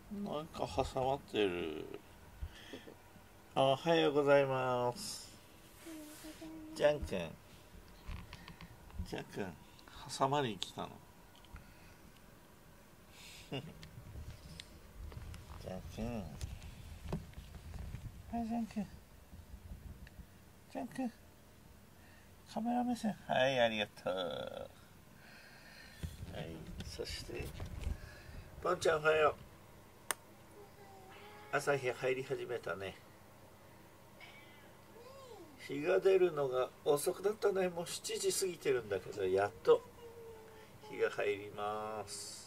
なんか挟まってる。おはようございます。ジャン君、ジャン君、挟まりに来たの。ジャン君、はい、ジャン君、ジャン君、カメラ目線、はい、ありがとう。はい、そしてポンちゃん、おはよう。朝日入り始めたね。日が出るのが遅くなったね。もう7時過ぎてるんだけど、やっと日が入ります。